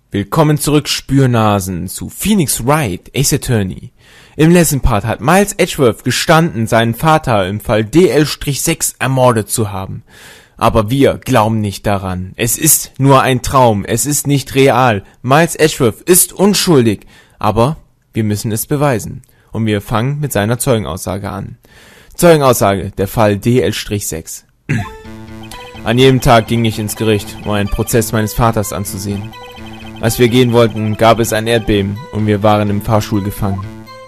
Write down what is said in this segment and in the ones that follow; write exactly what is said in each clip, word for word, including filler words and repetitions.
Willkommen zurück, Spürnasen, zu Phoenix Wright, Ace Attorney. Im Lesson Part hat Miles Edgeworth gestanden, seinen Vater im Fall D L sechs ermordet zu haben. Aber wir glauben nicht daran. Es ist nur ein Traum, es ist nicht real. Miles Edgeworth ist unschuldig, aber wir müssen es beweisen. Und wir fangen mit seiner Zeugenaussage an. Zeugenaussage, der Fall D L sechs. An jedem Tag ging ich ins Gericht, um einen Prozess meines Vaters anzusehen. Als wir gehen wollten, gab es ein Erdbeben und wir waren im Fahrstuhl gefangen.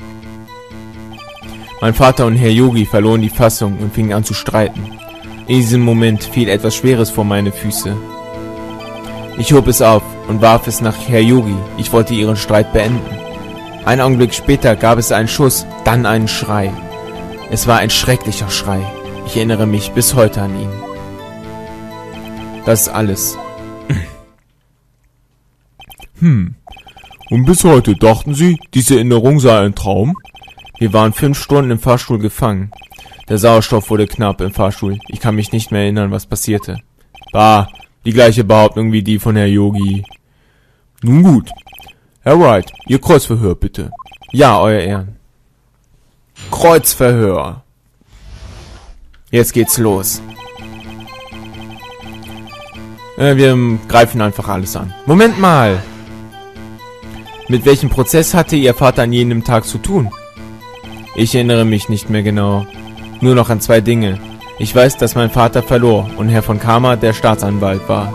Mein Vater und Herr Yogi verloren die Fassung und fingen an zu streiten. In diesem Moment fiel etwas Schweres vor meine Füße. Ich hob es auf und warf es nach Herr Yogi. Ich wollte ihren Streit beenden. Einen Augenblick später gab es einen Schuss, dann einen Schrei. Es war ein schrecklicher Schrei. Ich erinnere mich bis heute an ihn. Das ist alles. Hm. Und bis heute dachten Sie, diese Erinnerung sei ein Traum? Wir waren fünf Stunden im Fahrstuhl gefangen. Der Sauerstoff wurde knapp im Fahrstuhl. Ich kann mich nicht mehr erinnern, was passierte. Bah, die gleiche Behauptung wie die von Herr Yogi. Nun gut. Herr Wright, Ihr Kreuzverhör bitte. Ja, Euer Ehren. Kreuzverhör. Jetzt geht's los. Äh, wir greifen einfach alles an. Moment mal. Mit welchem Prozess hatte Ihr Vater an jenem Tag zu tun? Ich erinnere mich nicht mehr genau. Nur noch an zwei Dinge. Ich weiß, dass mein Vater verlor und Herr von Karma der Staatsanwalt war.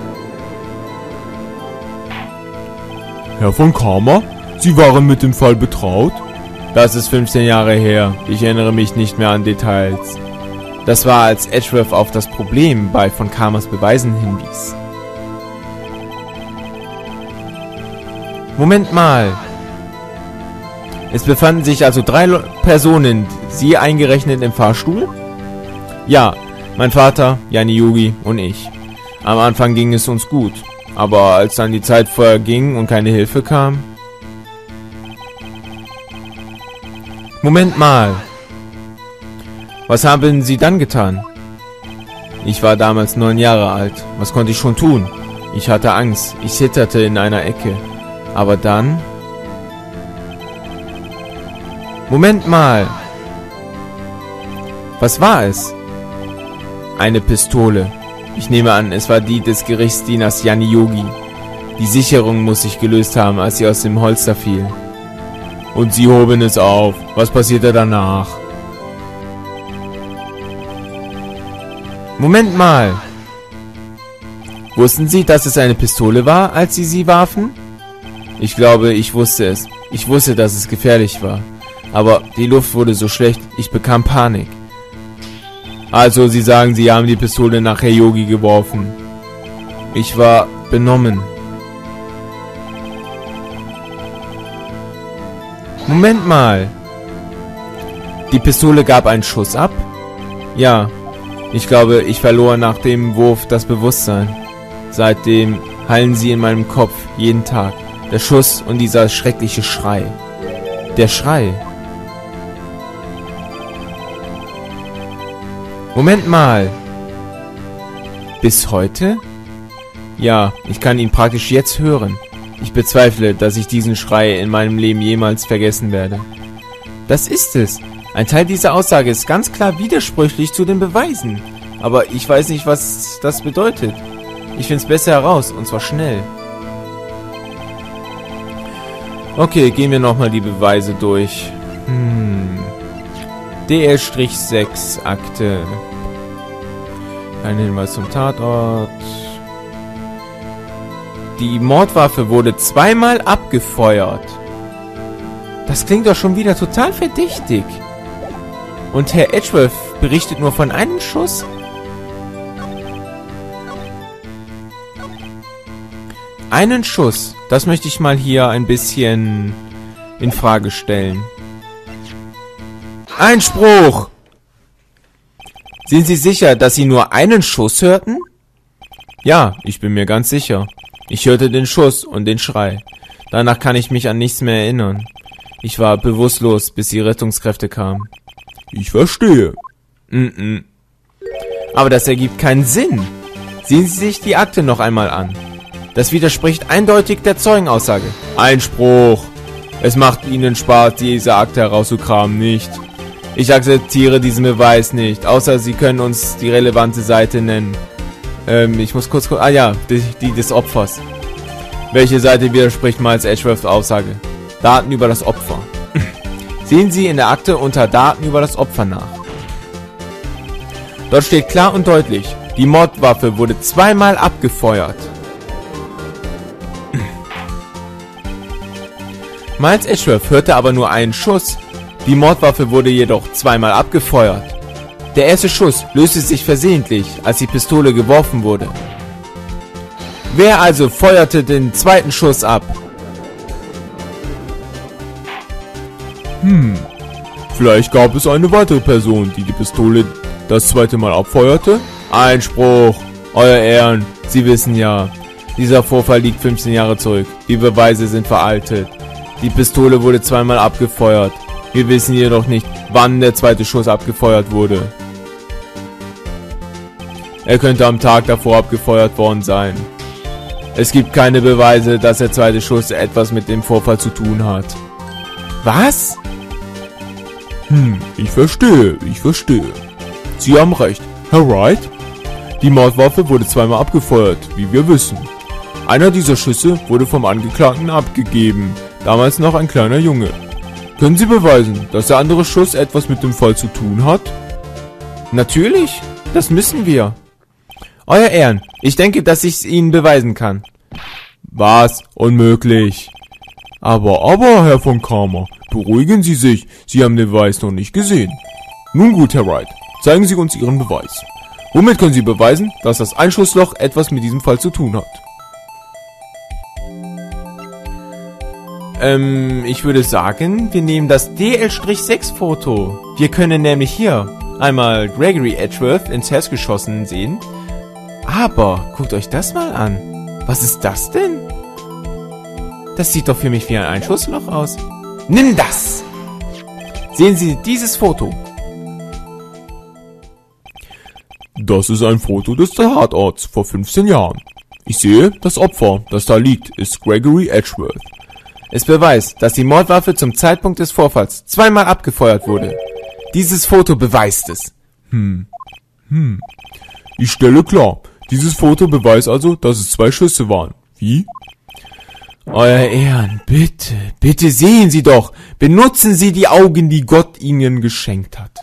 Herr von Karma? Sie waren mit dem Fall betraut? Das ist fünfzehn Jahre her. Ich erinnere mich nicht mehr an Details. Das war, als Edgeworth auf das Problem bei von Karmas Beweisen hinwies. Moment mal. Es befanden sich also drei Le- Personen, Sie eingerechnet im Fahrstuhl? Ja, mein Vater, Jani Yogi und ich. Am Anfang ging es uns gut, aber als dann die Zeit verging und keine Hilfe kam... Moment mal. Was haben Sie dann getan? Ich war damals neun Jahre alt. Was konnte ich schon tun? Ich hatte Angst. Ich zitterte in einer Ecke. Aber dann... Moment mal. Was war es? Eine Pistole. Ich nehme an, es war die des Gerichtsdieners Jani Yogi. Die Sicherung muss sich gelöst haben, als sie aus dem Holster fiel. Und Sie hoben es auf. Was passierte danach? Moment mal. Wussten Sie, dass es eine Pistole war, als Sie sie warfen? Ich glaube, ich wusste es. Ich wusste, dass es gefährlich war. Aber die Luft wurde so schlecht, ich bekam Panik. Also, Sie sagen, Sie haben die Pistole nach Herr Yogi geworfen. Ich war benommen. Moment mal. Die Pistole gab einen Schuss ab? Ja. Ich glaube, ich verlor nach dem Wurf das Bewusstsein. Seitdem hallen sie in meinem Kopf jeden Tag. Der Schuss und dieser schreckliche Schrei. Der Schrei. Moment mal. Bis heute? Ja, ich kann ihn praktisch jetzt hören. Ich bezweifle, dass ich diesen Schrei in meinem Leben jemals vergessen werde. Das ist es. Ein Teil dieser Aussage ist ganz klar widersprüchlich zu den Beweisen. Aber ich weiß nicht, was das bedeutet. Ich finde es besser heraus, und zwar schnell. Okay, gehen wir nochmal die Beweise durch. Hm. D L sechs Akte. Kein Hinweis zum Tatort. Die Mordwaffe wurde zweimal abgefeuert. Das klingt doch schon wieder total verdächtig. Und Herr Edgeworth berichtet nur von einem Schuss? Einen Schuss, das möchte ich mal hier ein bisschen in Frage stellen. Einspruch! Sind Sie sicher, dass Sie nur einen Schuss hörten? Ja, ich bin mir ganz sicher. Ich hörte den Schuss und den Schrei. Danach kann ich mich an nichts mehr erinnern. Ich war bewusstlos, bis die Rettungskräfte kamen. Ich verstehe. Mm-mm. Aber das ergibt keinen Sinn. Sehen Sie sich die Akte noch einmal an. Das widerspricht eindeutig der Zeugenaussage. Einspruch. Es macht Ihnen Spaß, diese Akte herauszukramen, nicht? Ich akzeptiere diesen Beweis nicht, außer Sie können uns die relevante Seite nennen. Ähm, ich muss kurz... Ah ja, die, die des Opfers. Welche Seite widerspricht Miles Edgeworths Aussage? Daten über das Opfer. Sehen Sie in der Akte unter Daten über das Opfer nach. Dort steht klar und deutlich, die Mordwaffe wurde zweimal abgefeuert. Miles Edgeworth hörte aber nur einen Schuss. Die Mordwaffe wurde jedoch zweimal abgefeuert. Der erste Schuss löste sich versehentlich, als die Pistole geworfen wurde. Wer also feuerte den zweiten Schuss ab? Hm, vielleicht gab es eine weitere Person, die die Pistole das zweite Mal abfeuerte? Einspruch, Euer Ehren, Sie wissen ja, dieser Vorfall liegt fünfzehn Jahre zurück. Die Beweise sind veraltet. Die Pistole wurde zweimal abgefeuert. Wir wissen jedoch nicht, wann der zweite Schuss abgefeuert wurde. Er könnte am Tag davor abgefeuert worden sein. Es gibt keine Beweise, dass der zweite Schuss etwas mit dem Vorfall zu tun hat. Was? Hm, ich verstehe, ich verstehe. Sie haben recht, Herr Wright. Die Mordwaffe wurde zweimal abgefeuert, wie wir wissen. Einer dieser Schüsse wurde vom Angeklagten abgegeben, damals noch ein kleiner Junge. Können Sie beweisen, dass der andere Schuss etwas mit dem Fall zu tun hat? Natürlich, das müssen wir. Euer Ehren, ich denke, dass ich es Ihnen beweisen kann. Was? Unmöglich. Aber, aber, Herr von Kramer, beruhigen Sie sich, Sie haben den Beweis noch nicht gesehen. Nun gut, Herr Wright, zeigen Sie uns Ihren Beweis. Womit können Sie beweisen, dass das Einschussloch etwas mit diesem Fall zu tun hat? Ähm, ich würde sagen, wir nehmen das D L sechs Foto. Wir können nämlich hier einmal Gregory Edgeworth ins Herz geschossen sehen. Aber, guckt euch das mal an. Was ist das denn? Das sieht doch für mich wie ein Einschussloch aus. Nimm das! Sehen Sie dieses Foto. Das ist ein Foto des Tatorts vor fünfzehn Jahren. Ich sehe, das Opfer, das da liegt, ist Gregory Edgeworth. Es beweist, dass die Mordwaffe zum Zeitpunkt des Vorfalls zweimal abgefeuert wurde. Dieses Foto beweist es. Hm. Hm. Ich stelle klar, dieses Foto beweist also, dass es zwei Schüsse waren. Wie? Euer Ehren, bitte, bitte sehen Sie doch. Benutzen Sie die Augen, die Gott Ihnen geschenkt hat.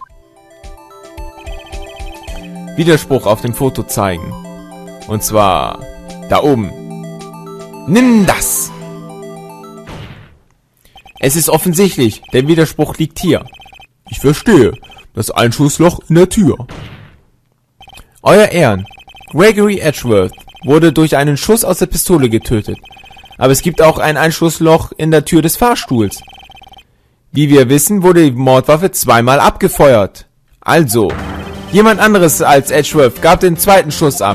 Widerspruch auf dem Foto zeigen. Und zwar da oben. Nimm das! Es ist offensichtlich, der Widerspruch liegt hier. Ich verstehe. Das Einschussloch in der Tür. Euer Ehren, Gregory Edgeworth wurde durch einen Schuss aus der Pistole getötet. Aber es gibt auch ein Einschussloch in der Tür des Fahrstuhls. Wie wir wissen, wurde die Mordwaffe zweimal abgefeuert. Also, jemand anderes als Edgeworth gab den zweiten Schuss ab.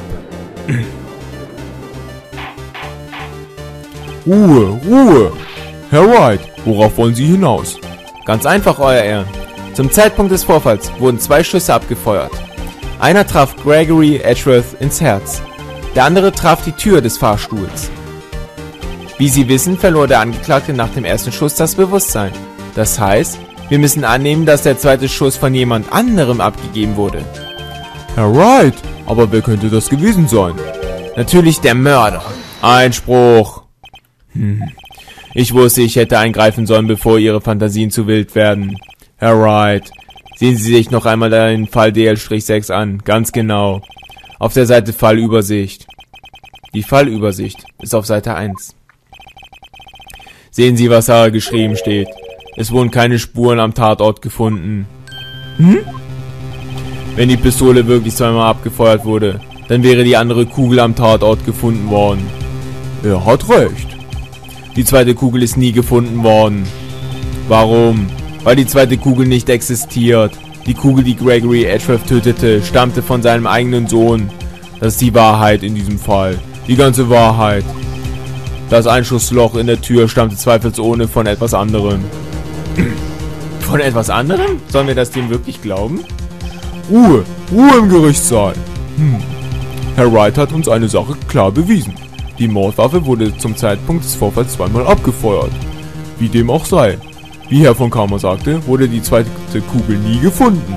Ruhe, Ruhe! Herr Wright, worauf wollen Sie hinaus? Ganz einfach, Euer Ehren. Zum Zeitpunkt des Vorfalls wurden zwei Schüsse abgefeuert. Einer traf Gregory Edgeworth ins Herz. Der andere traf die Tür des Fahrstuhls. Wie Sie wissen, verlor der Angeklagte nach dem ersten Schuss das Bewusstsein. Das heißt, wir müssen annehmen, dass der zweite Schuss von jemand anderem abgegeben wurde. Herr Wright, aber wer könnte das gewesen sein? Natürlich der Mörder. Einspruch. Hm. Ich wusste, ich hätte eingreifen sollen, bevor Ihre Fantasien zu wild werden. Herr Wright, sehen Sie sich noch einmal den Fall D L sechs an. Ganz genau. Auf der Seite Fallübersicht. Die Fallübersicht ist auf Seite eins. Sehen Sie, was da geschrieben steht. Es wurden keine Spuren am Tatort gefunden. Hm? Wenn die Pistole wirklich zweimal abgefeuert wurde, dann wäre die andere Kugel am Tatort gefunden worden. Er hat recht. Die zweite Kugel ist nie gefunden worden. Warum? Weil die zweite Kugel nicht existiert. Die Kugel, die Gregory Edgeworth tötete, stammte von seinem eigenen Sohn. Das ist die Wahrheit in diesem Fall. Die ganze Wahrheit. Das Einschussloch in der Tür stammte zweifelsohne von etwas anderem. Von etwas anderem? Sollen wir das dem wirklich glauben? Ruhe, Ruhe im Gerichtssaal. Hm. Herr Wright hat uns eine Sache klar bewiesen. Die Mordwaffe wurde zum Zeitpunkt des Vorfalls zweimal abgefeuert. Wie dem auch sei. Wie Herr von Karma sagte, wurde die zweite Kugel nie gefunden.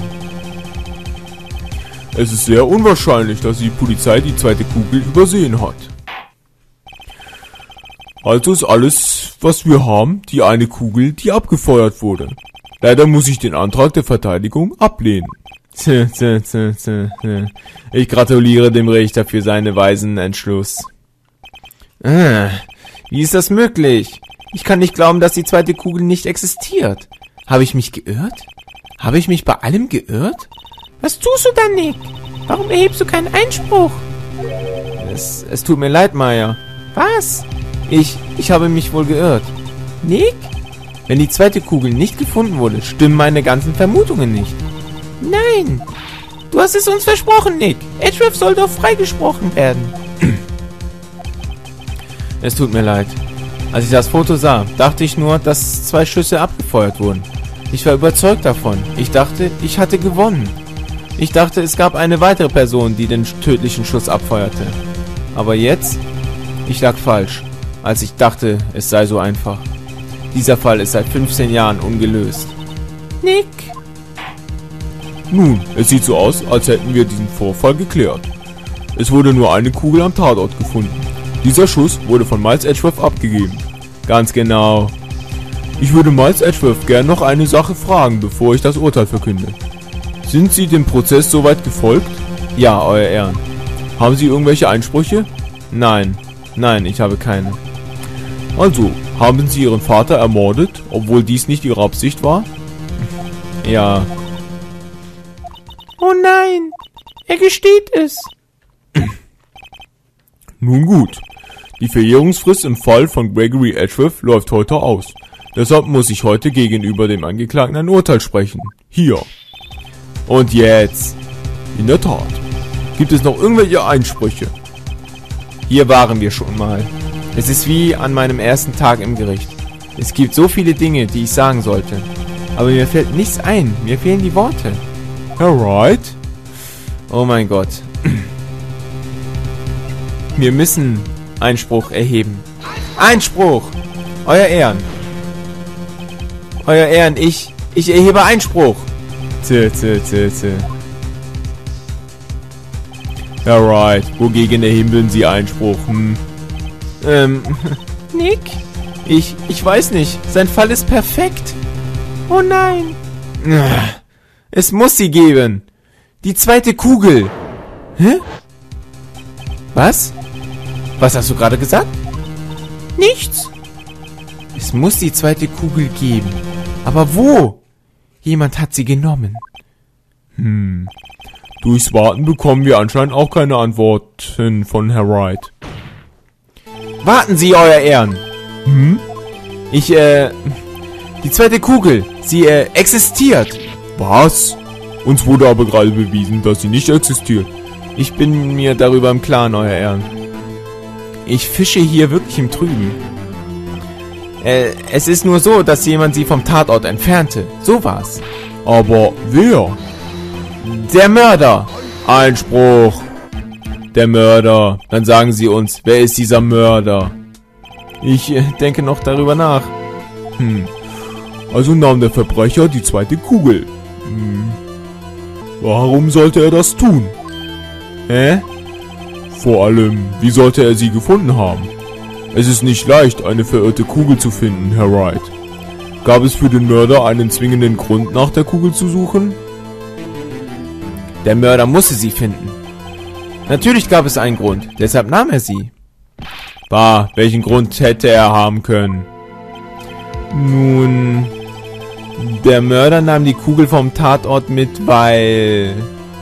Es ist sehr unwahrscheinlich, dass die Polizei die zweite Kugel übersehen hat. Also ist alles, was wir haben, die eine Kugel, die abgefeuert wurde. Leider muss ich den Antrag der Verteidigung ablehnen. Ich gratuliere dem Richter für seinen weisen Entschluss. Ah, wie ist das möglich? Ich kann nicht glauben, dass die zweite Kugel nicht existiert. Habe ich mich geirrt? Habe ich mich bei allem geirrt? Was tust du da, Nick? Warum erhebst du keinen Einspruch? Es, es tut mir leid, Maya. Was? Ich, ich habe mich wohl geirrt. Nick? Wenn die zweite Kugel nicht gefunden wurde, stimmen meine ganzen Vermutungen nicht. Nein! Du hast es uns versprochen, Nick. Edgeworth soll doch freigesprochen werden. Es tut mir leid. Als ich das Foto sah, dachte ich nur, dass zwei Schüsse abgefeuert wurden. Ich war überzeugt davon. Ich dachte, ich hatte gewonnen. Ich dachte, es gab eine weitere Person, die den tödlichen Schuss abfeuerte. Aber jetzt? Ich lag falsch, als ich dachte, es sei so einfach. Dieser Fall ist seit fünfzehn Jahren ungelöst. Nick? Nun, es sieht so aus, als hätten wir diesen Vorfall geklärt. Es wurde nur eine Kugel am Tatort gefunden. Dieser Schuss wurde von Miles Edgeworth abgegeben. Ganz genau. Ich würde Miles Edgeworth gern noch eine Sache fragen, bevor ich das Urteil verkünde. Sind Sie dem Prozess soweit gefolgt? Ja, Euer Ehren. Haben Sie irgendwelche Einsprüche? Nein. Nein, ich habe keine. Also, haben Sie Ihren Vater ermordet, obwohl dies nicht Ihre Absicht war? Ja. Oh nein, er gesteht es. Nun gut. Die Verjährungsfrist im Fall von Gregory Edgeworth läuft heute aus. Deshalb muss ich heute gegenüber dem Angeklagten ein Urteil sprechen. Hier. Und jetzt? In der Tat. Gibt es noch irgendwelche Einsprüche? Hier waren wir schon mal. Es ist wie an meinem ersten Tag im Gericht. Es gibt so viele Dinge, die ich sagen sollte. Aber mir fällt nichts ein. Mir fehlen die Worte. Herr Wright? Oh mein Gott. Wir müssen Einspruch erheben. Einspruch! Euer Ehren. Euer Ehren, ich, ich erhebe Einspruch. Zäh, zäh, zäh, zäh. Herr Wright, wogegen erheben Sie Einspruch? Hm? Ähm, Nick? Ich, ich weiß nicht. Sein Fall ist perfekt. Oh nein. Es muss sie geben. Die zweite Kugel. Hä? Was? Was hast du gerade gesagt? Nichts. Es muss die zweite Kugel geben. Aber wo? Jemand hat sie genommen. Hm. Durchs Warten bekommen wir anscheinend auch keine Antworten von Herr Wright. Warten Sie, Euer Ehren. Hm? Ich, äh... Die zweite Kugel. Sie, äh, existiert. Was? Uns wurde aber gerade bewiesen, dass sie nicht existiert. Ich bin mir darüber im Klaren, Euer Ehren. Ich fische hier wirklich im Trüben. Äh, es ist nur so, dass jemand sie vom Tatort entfernte. So war's. Aber wer? Der Mörder. Einspruch. Der Mörder. Dann sagen Sie uns, wer ist dieser Mörder? Ich äh, denke noch darüber nach. Hm. Also nahm der Verbrecher die zweite Kugel. Hm. Warum sollte er das tun? Hä? Vor allem, wie sollte er sie gefunden haben? Es ist nicht leicht, eine verirrte Kugel zu finden, Herr Wright. Gab es für den Mörder einen zwingenden Grund, nach der Kugel zu suchen? Der Mörder musste sie finden. Natürlich gab es einen Grund, deshalb nahm er sie. Bah, welchen Grund hätte er haben können? Nun, der Mörder nahm die Kugel vom Tatort mit, weil...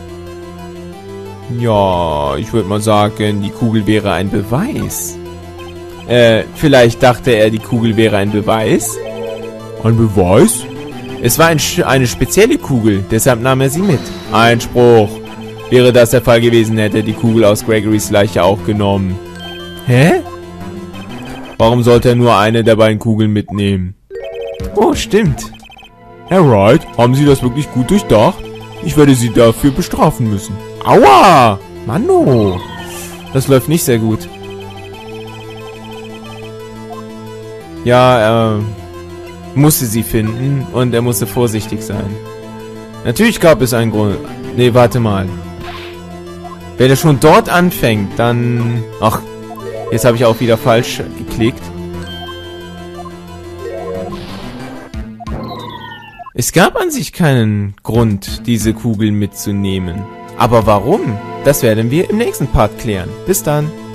Ja, ich würde mal sagen, die Kugel wäre ein Beweis. Äh, vielleicht dachte er, die Kugel wäre ein Beweis? Ein Beweis? Es war ein, eine spezielle Kugel, deshalb nahm er sie mit. Einspruch. Wäre das der Fall gewesen, hätte er die Kugel aus Gregorys Leiche auch genommen. Hä? Warum sollte er nur eine der beiden Kugeln mitnehmen? Oh, stimmt. Herr Wright, haben Sie das wirklich gut durchdacht? Ich werde Sie dafür bestrafen müssen. Aua! Mano! Das läuft nicht sehr gut. Ja, er musste sie finden und er musste vorsichtig sein. Natürlich gab es einen Grund. Nee, warte mal. Wenn er schon dort anfängt, dann... Ach, jetzt habe ich auch wieder falsch geklickt. Es gab an sich keinen Grund, diese Kugeln mitzunehmen. Aber warum? Das werden wir im nächsten Part klären. Bis dann.